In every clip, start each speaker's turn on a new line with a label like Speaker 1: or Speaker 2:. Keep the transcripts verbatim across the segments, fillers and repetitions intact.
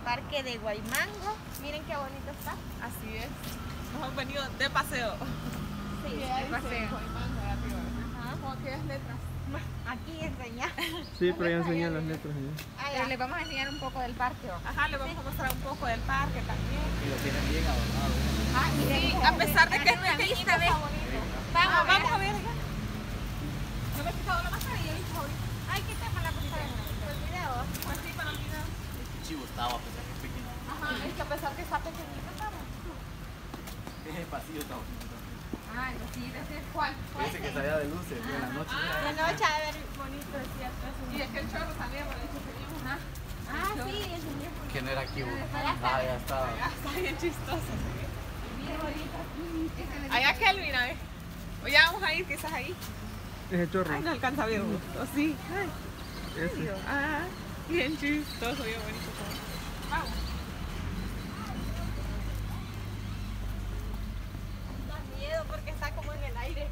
Speaker 1: parque de Guaymango. Miren qué bonito está.
Speaker 2: Así es. Nos hemos venido de paseo.
Speaker 1: Sí,
Speaker 2: de paseo. Guaymango, de arriba. Ajá. Con aquellas letras.
Speaker 1: Aquí enseñar.
Speaker 3: Sí, pero ya enseñan las letras.
Speaker 1: Pero les vamos a enseñar un poco del parque. ¿O?
Speaker 2: Ajá, les vamos a mostrar un poco del parque también.
Speaker 4: Y lo tienen bien adornado.
Speaker 1: Ah, miren,
Speaker 2: Sí, a pesar de que es pequeñito,
Speaker 1: vista,
Speaker 2: está bonito.
Speaker 1: Vamos,
Speaker 2: Ah,
Speaker 1: a ver.
Speaker 2: vamos a ver allá. Yo me he quitado la mascarilla, ¿viste ahorita?
Speaker 1: Ay, ¿qué tal la pusiste en el video?
Speaker 2: Pues sí, para el video.
Speaker 4: Chivo estaba, a pesar que es pequeño.
Speaker 2: Ajá, es que a pesar que está pequeñito, estamos.
Speaker 4: Ese pasillo está bonito.
Speaker 1: Ah, no, sí, ese es
Speaker 2: ¿Cuál?
Speaker 4: Ese que salía de luces, de la noche.
Speaker 1: de noche a ver bonito, es cierto.
Speaker 2: Y es que el chorro también, por eso teníamos.
Speaker 1: Ah, ah sí, ese es
Speaker 4: Que no era Kibo. Ah, ya estaba.
Speaker 2: Ya está bien chistoso.
Speaker 1: bien bonito.
Speaker 2: Allá Kelvin, a ver. O ya vamos a ir quizás ahí.
Speaker 3: Ese chorro.
Speaker 2: Ay, no alcanza a ver gusto. Sí. Ay,
Speaker 3: Ese.
Speaker 2: ah, bien chistoso, bien bonito todo. Vamos.
Speaker 1: Da miedo porque está como en el aire.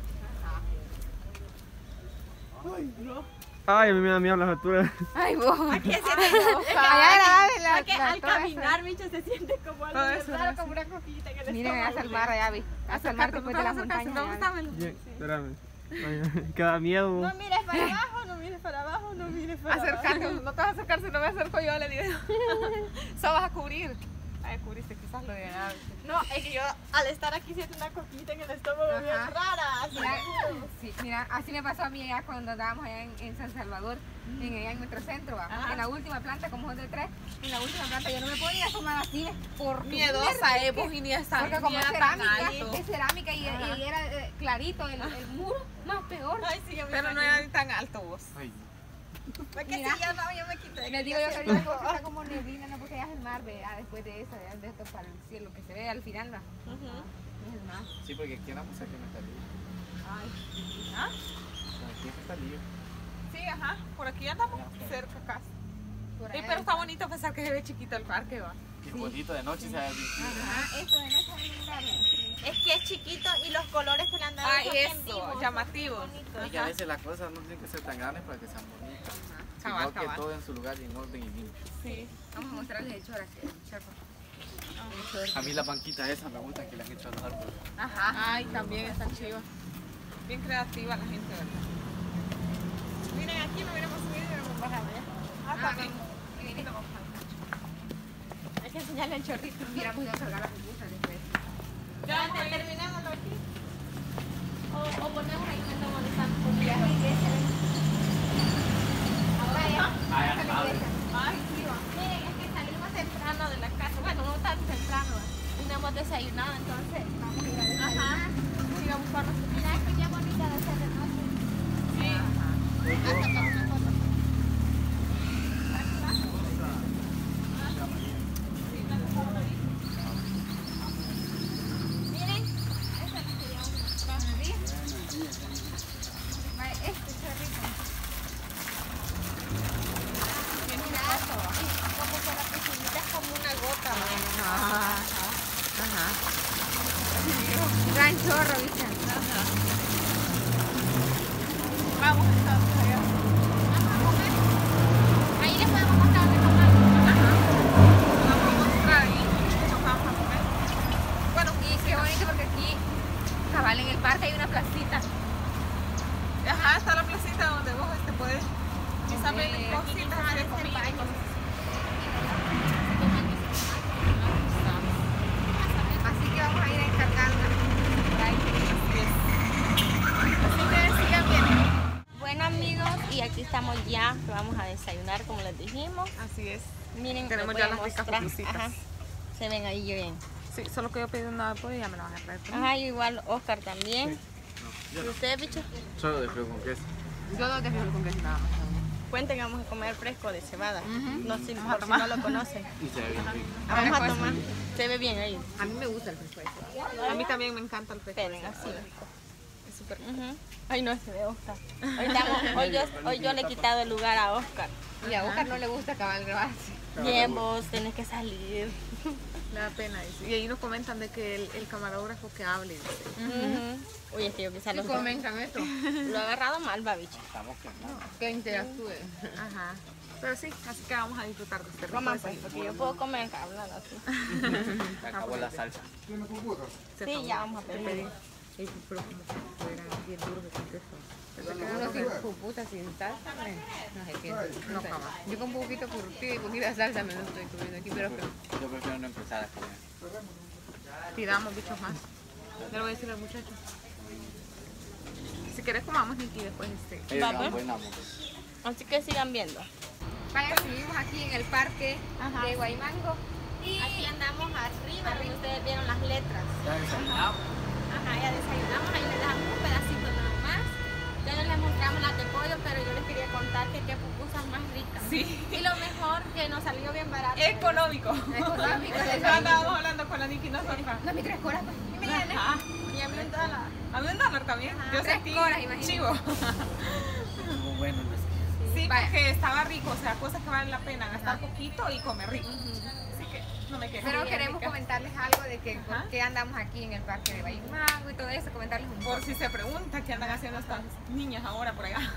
Speaker 2: Ay, no.
Speaker 3: Ay, a mí me da miedo las alturas.
Speaker 1: Ay, vos. Aquí se siente
Speaker 2: Allá
Speaker 1: que al caminar, bicho, se siente como algo
Speaker 2: Todo
Speaker 1: bien
Speaker 2: eso,
Speaker 1: raro,
Speaker 2: sí.
Speaker 1: como una cosquillita en el
Speaker 5: Miren,
Speaker 1: estómago.
Speaker 5: hacia el mar, ya vi. Hacia el mar después de la montaña.
Speaker 2: ¿Dónde está Melo?
Speaker 3: Bien, espérame. Ay, que da miedo.
Speaker 1: No mires para abajo, no mires para abajo, no mires para
Speaker 2: Acércate,
Speaker 1: abajo.
Speaker 2: no te vas a acercar si no me acerco yo, le digo. Solo vas a cubrir. Ah, descubriste quizás lo de nada.
Speaker 1: No, es que yo al estar aquí siento una cosquillita en el estómago
Speaker 5: Ajá.
Speaker 1: bien rara. así.
Speaker 5: Mira, sí, mira, así me pasó a mí allá cuando andábamos allá en, en San Salvador, en, allá en nuestro centro, ¿va?
Speaker 2: Ajá.
Speaker 5: En la última planta, como son de tres, en la última planta yo no me podía asomar así, porque
Speaker 2: Miedosa, eh, vos y ni esta
Speaker 5: porque como
Speaker 2: ni
Speaker 5: es
Speaker 2: era tan
Speaker 5: cerámica,
Speaker 2: alto.
Speaker 5: es cerámica y,
Speaker 2: Ajá.
Speaker 5: y era eh, clarito el, el muro, más peor.
Speaker 1: Ay, sí, yo me
Speaker 2: Pero no
Speaker 1: imagino.
Speaker 2: era ni tan alto vos.
Speaker 4: Ay,
Speaker 1: Porque
Speaker 5: Mira.
Speaker 1: si yo no, yo me quito de
Speaker 5: Les
Speaker 1: aquí,
Speaker 5: digo yo que
Speaker 1: siento
Speaker 5: ahorita
Speaker 1: algo.
Speaker 5: está como neblina, no, porque ya es el mar, ve, ah, después de eso, ya de esto para el cielo, que se ve al final, va.
Speaker 1: Ujú.
Speaker 5: Es el mar.
Speaker 4: sí, porque aquí en la música que no está libre.
Speaker 5: Ay,
Speaker 2: ¿Ah?
Speaker 4: Aquí está libre.
Speaker 2: Sí, ajá. Por aquí andamos cerca casi.
Speaker 5: por
Speaker 2: Sí,
Speaker 5: allá
Speaker 2: pero
Speaker 5: de-
Speaker 2: está bonito a pesar que se ve chiquito el parque, va.
Speaker 4: Qué bonito de noche se ve bien.
Speaker 5: Ajá, eso de noche es muy raro.
Speaker 1: Es que es chiquito y los colores que le han dado
Speaker 2: Ah,
Speaker 1: son bien
Speaker 2: eso,
Speaker 1: vivos,
Speaker 2: llamativos.
Speaker 1: son bonitos.
Speaker 4: Y que a veces las cosas no tienen que ser tan grandes para que sean bonitas.
Speaker 2: Cabal,
Speaker 4: Sino que
Speaker 2: cabal.
Speaker 4: todo en su lugar y en orden y limpio.
Speaker 2: Sí.
Speaker 5: Vamos a mostrarles el chorro aquí, el chorro.
Speaker 4: A mí las banquitas esas me gustan que le han hecho a los árboles.
Speaker 2: Ajá. Ay, también están chivas. Bien creativa la gente, ¿verdad?
Speaker 1: Miren, aquí no hubiéramos subido y hubiéramos bajado ya.
Speaker 2: Ah, también.
Speaker 1: Hay que enseñarle el chorrito.
Speaker 5: Hubiéramos ido a cargar la pupusa después.
Speaker 1: Ya, antes terminémoslo aquí. O, o ponemos ahí donde estamos donde están. Ahora ya.
Speaker 4: Ah, ya sabe.
Speaker 1: Ay, sí, va. Miren, es que salimos temprano de la casa. Bueno, no tan temprano. Y no hemos desayunado, entonces vamos a ir a desayunar.
Speaker 2: Ajá. Vamos a ir a buscar nuestro.
Speaker 1: Mira, es que ya bonita de hacer de noche.
Speaker 2: Sí.
Speaker 1: Hasta con una foto. Miren, esta no sería una.
Speaker 5: Vale, este chorrito.
Speaker 1: Bien graso. Y como que la piscinita es como una gota.
Speaker 5: Ajá. Ajá. Gran chorro, ¿viste?
Speaker 2: Vamos entonces allá.
Speaker 1: Vamos a comer. Ahí les podemos mostrar dónde comer.
Speaker 2: Vamos a mostrar ahí. Nos vamos a comer. Bueno,
Speaker 5: Y qué bonito porque aquí, cabal, en el parque hay una placita.
Speaker 2: ajá, está la placita donde vos te puedes quizás ver
Speaker 5: Eh,
Speaker 2: cositas de comida y cosas.
Speaker 5: Así que vamos a ir encargando. Por ahí.
Speaker 2: Así que sigan bien.
Speaker 1: Bueno amigos, y aquí estamos ya, que vamos a desayunar como les dijimos.
Speaker 2: Así es.
Speaker 1: Miren,
Speaker 2: Tenemos
Speaker 1: les
Speaker 2: ya
Speaker 1: voy a
Speaker 2: las ricas
Speaker 1: mostrar.
Speaker 2: pupusitas.
Speaker 1: Ajá. Se ven ahí bien.
Speaker 2: Sí, solo que yo pedí una pollo y ya me la van a traer.
Speaker 1: Ajá, igual Oscar también.
Speaker 4: No,
Speaker 1: ¿Y
Speaker 4: yo
Speaker 1: ustedes, bichos?
Speaker 4: no. Solo de frío con queso.
Speaker 5: Yo no te fijo con queso nada más.
Speaker 1: Cuenten, vamos a comer fresco de cebada.
Speaker 5: Ujú.
Speaker 1: No, si,
Speaker 2: Vamos a
Speaker 1: por si
Speaker 2: tomar.
Speaker 1: no lo conocen.
Speaker 4: Y se ve bien rico.
Speaker 1: Vamos a
Speaker 5: pues.
Speaker 1: tomar. Se ve bien ahí.
Speaker 5: A mí me gusta el fresco ese.
Speaker 2: A mí también me encanta el fresco.
Speaker 1: Esperen, así.
Speaker 2: Es súper
Speaker 1: Ujú. Ay, no, se ve Oscar. Hoy, estamos- hoy yo, hoy yo le he quitado el lugar a Oscar.
Speaker 5: Y a Oscar no le gusta acabar grabarse.
Speaker 1: Bien, vos tenés que salir.
Speaker 2: Me da pena, dice. Y ahí nos comentan de que el, el camarógrafo que hable, dice.
Speaker 1: Ujú. Oye, es que yo quizás
Speaker 5: Sí,
Speaker 1: lo,
Speaker 5: comentan esto.
Speaker 1: lo he agarrado mal, babiche.
Speaker 4: Estamos quemando.
Speaker 5: Que interactúe.
Speaker 2: Ajá. Pero sí, así que vamos a disfrutar de este rico
Speaker 1: Coman pues,
Speaker 2: desayuno.
Speaker 1: porque yo puedo comer hablando así.
Speaker 4: Se acabó la salsa.
Speaker 2: Se
Speaker 1: Sí,
Speaker 2: acabó.
Speaker 1: ya vamos a
Speaker 2: Te
Speaker 1: pedir.
Speaker 2: pedí. Y pero como si fuera bien duro que con queso.
Speaker 5: Uno sin pupusa, sin salsa, eh, no sé qué.
Speaker 2: No, jamás.
Speaker 5: Yo con poquito curtido y poquita salsa me lo estoy comiendo aquí, pero
Speaker 4: Yo prefiero no empezar a comer.
Speaker 2: Pidamos bichos más. Ya lo voy a decir al muchacho. Si quieres comamos, Niki, después este.
Speaker 4: Ellos
Speaker 1: Va,
Speaker 4: no
Speaker 1: pues.
Speaker 4: buenamos.
Speaker 1: Así que sigan viendo.
Speaker 5: vaya, seguimos aquí en el parque
Speaker 1: Ajá.
Speaker 5: de Guaymango.
Speaker 1: Y aquí andamos arriba, donde ustedes vieron las letras.
Speaker 4: Ya desayunamos.
Speaker 1: Ajá, ya desayunamos, ahí les dejamos un pedacito nada más. Ya no les mostramos las de pollo, pero yo les quería contar que qué pupusas más ricas.
Speaker 2: Sí.
Speaker 1: Y lo mejor, que nos salió bien barato.
Speaker 2: Económico.
Speaker 5: Económico,
Speaker 2: Ya
Speaker 5: desayuno.
Speaker 2: andábamos hablando con la Niki nosotros.
Speaker 5: No, mi tres coras, pues. Y me llené.
Speaker 2: Ajá.
Speaker 1: Y a mí un dólar.
Speaker 2: A mí un dólar también.
Speaker 1: Ajá.
Speaker 2: Yo
Speaker 5: Tres
Speaker 2: sentí
Speaker 5: coras, imagínate.
Speaker 2: chivo.
Speaker 4: Muy bueno.
Speaker 2: Sí,
Speaker 5: Vaya.
Speaker 2: porque estaba rico, o sea, cosas que valen la pena, gastar poquito y comer rico. Así que no me quejo.
Speaker 5: Pero
Speaker 2: Bien
Speaker 5: queremos
Speaker 2: rica.
Speaker 5: comentarles algo de que
Speaker 2: Ajá.
Speaker 5: por qué andamos aquí en el parque de Guaymango y todo eso, comentarles un
Speaker 2: Por
Speaker 5: poco.
Speaker 2: si se pregunta qué andan haciendo estas niñas ahora por allá.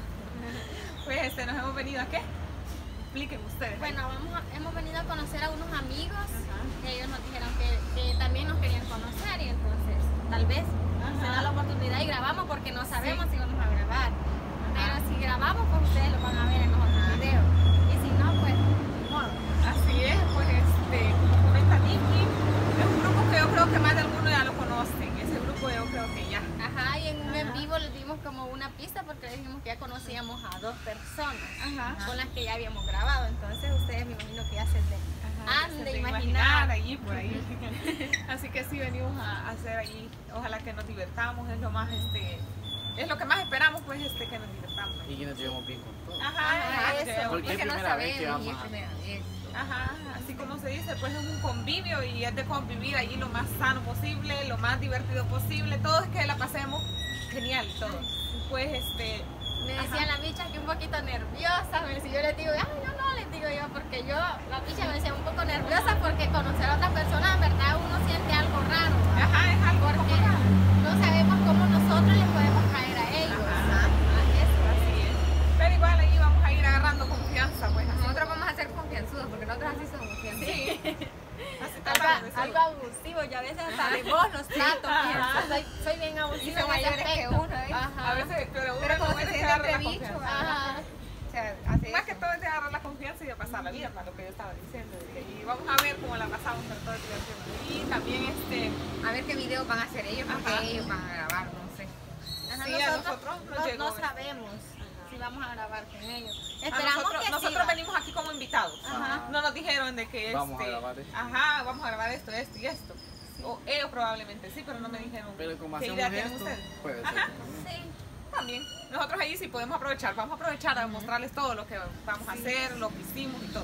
Speaker 2: Pues este, nos hemos venido a qué? Expliquen ustedes.
Speaker 1: Bueno, vamos a- hemos venido a conocer a unos amigos que ellos nos dijeron que, que también nos querían conocer y entonces tal vez se da la oportunidad y grabamos porque no sabemos si vamos a grabar. Pero si grabamos, pues ustedes lo van a ver en los otros videos. Y si no, pues, ni modo.
Speaker 2: Así es, pues este, como comenta Niki, es un grupo que yo creo que más de algunos ya lo conocen. Ese grupo yo creo que ya.
Speaker 1: Ajá, y en un en vivo les dimos como una pista porque les dijimos que ya conocíamos a dos personas
Speaker 2: Ajá.
Speaker 1: con las que ya habíamos grabado. Entonces ustedes me imagino que ya se de, han
Speaker 2: Se
Speaker 1: de
Speaker 2: te
Speaker 1: imaginar.
Speaker 2: allí por ahí. Así que sí venimos a, a hacer allí. Ojalá que nos divertamos, es lo más este, es lo que más esperamos, pues este que nos divertamos.
Speaker 4: Y que nos llevemos bien con todo.
Speaker 2: Ajá,
Speaker 1: Ajá,
Speaker 2: ajá,
Speaker 1: eso.
Speaker 2: que-
Speaker 4: Porque
Speaker 5: Es que no
Speaker 4: primera vez que
Speaker 5: sabemos y es
Speaker 4: vamos a-
Speaker 5: primera vez.
Speaker 2: Ajá, así como se dice, pues es un convivio y es de convivir allí lo más sano posible, lo más divertido posible, todo es que la pasemos genial y todo. Pues este,
Speaker 1: Me
Speaker 2: Ajá.
Speaker 1: decían la bicha que un poquito nerviosa, me decía, yo les digo, ay, no, no, les digo yo, porque yo, la bicha me decía un poco nerviosa porque conocer a otras personas, en verdad, uno siente algo raro, ¿va?
Speaker 2: ajá, es algo
Speaker 1: Porque
Speaker 2: como raro.
Speaker 1: no sabemos cómo nosotros les podemos caer a ellos.
Speaker 2: Ajá.
Speaker 1: Ah, eso.
Speaker 2: Así es. Pero igual ahí vamos a ir agarrando confianza, pues así.
Speaker 5: Nosotros vamos a ser confianzudos porque nosotros así somos. siempre.
Speaker 2: Sí. Así
Speaker 1: Algo,
Speaker 2: tratamos de ser.
Speaker 1: algo abusivo, yo a veces hasta de vos los trato,
Speaker 2: Ajá.
Speaker 1: soy, soy bien
Speaker 5: Y
Speaker 1: abusiva
Speaker 5: son
Speaker 1: en ese
Speaker 5: mayores que
Speaker 1: aspecto.
Speaker 5: uno, ¿eh?
Speaker 1: Ajá.
Speaker 2: A veces, pero uno
Speaker 5: Pero
Speaker 2: no
Speaker 5: como se
Speaker 2: es de
Speaker 5: siente
Speaker 2: agarrar la
Speaker 5: entre bichos,
Speaker 2: confianza.
Speaker 1: Ajá.
Speaker 5: O sea, hace
Speaker 2: Más
Speaker 5: eso.
Speaker 2: que todo es de agarrar la confianza y de pasar la vida, para lo que yo estaba diciendo. Y vamos a ver cómo la pasamos, pero todo es divertido. Y también este,
Speaker 5: A ver qué videos van a hacer ellos, porque
Speaker 2: Ajá.
Speaker 5: ellos van a grabar, no sé.
Speaker 1: Ajá,
Speaker 2: sí, a nosotros nos
Speaker 1: no,
Speaker 2: llegó
Speaker 1: no
Speaker 2: eso.
Speaker 1: sabemos si vamos a grabar con ellos.
Speaker 2: A
Speaker 1: Esperamos
Speaker 2: nosotros,
Speaker 1: que
Speaker 2: nosotros
Speaker 1: sí, va.
Speaker 2: venimos aquí como invitados.
Speaker 1: Ajá.
Speaker 2: No nos dijeron de que
Speaker 4: Vamos a
Speaker 2: este,
Speaker 4: grabar esto.
Speaker 2: Ajá, vamos a grabar esto, esto y esto. O ellos probablemente sí, pero no me dijeron
Speaker 4: Pero como
Speaker 2: qué
Speaker 4: hacemos
Speaker 2: idea tienen
Speaker 4: esto,
Speaker 2: ustedes.
Speaker 4: puede
Speaker 2: Ajá.
Speaker 4: ser.
Speaker 1: Sí.
Speaker 2: También. Nosotros ahí sí podemos aprovechar, vamos a aprovechar a mostrarles todo lo que vamos a hacer, lo que hicimos y todo.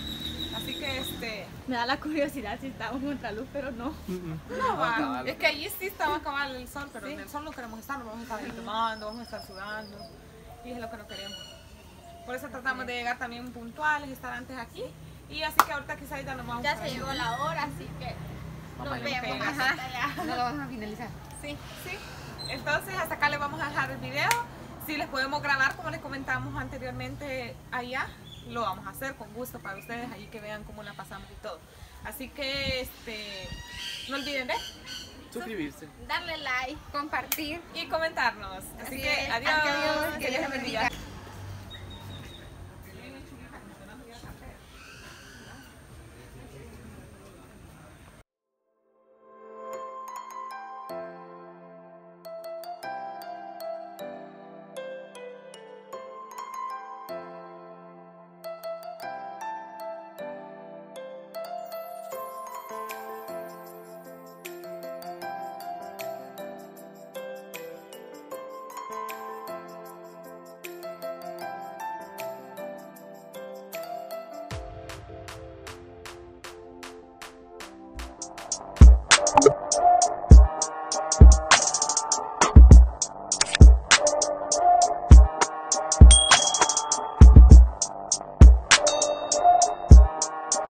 Speaker 2: Así que este,
Speaker 1: Me da la curiosidad si estamos contra luz, pero no.
Speaker 3: Mm, mm.
Speaker 2: no va.
Speaker 4: cabal.
Speaker 2: Es que allí sí estaba cabal el sol, pero
Speaker 5: Sí.
Speaker 2: en el sol no queremos estar, nos vamos a estar ahí tomando, vamos a estar sudando y es lo que no queremos. Por eso tratamos de llegar también puntuales, estar antes aquí y así que ahorita quizás ya nos vamos
Speaker 1: Ya
Speaker 2: para
Speaker 1: se
Speaker 2: allá.
Speaker 1: llegó la hora, así que nos
Speaker 4: Vamos a
Speaker 1: vemos
Speaker 2: pegar.
Speaker 1: hasta
Speaker 5: Ajá.
Speaker 1: allá.
Speaker 5: No lo vamos a finalizar.
Speaker 1: Sí.
Speaker 2: Sí, entonces hasta acá les vamos a dejar el video. Si les podemos grabar como les comentamos anteriormente allá, lo vamos a hacer con gusto para ustedes, ahí que vean cómo la pasamos y todo. Así que este, no olviden de
Speaker 4: Suscribirse.
Speaker 1: Darle like.
Speaker 5: Compartir.
Speaker 2: y comentarnos. Así,
Speaker 1: Así
Speaker 2: que
Speaker 1: es.
Speaker 2: adiós,
Speaker 5: Adiós,
Speaker 2: que Dios les bendiga.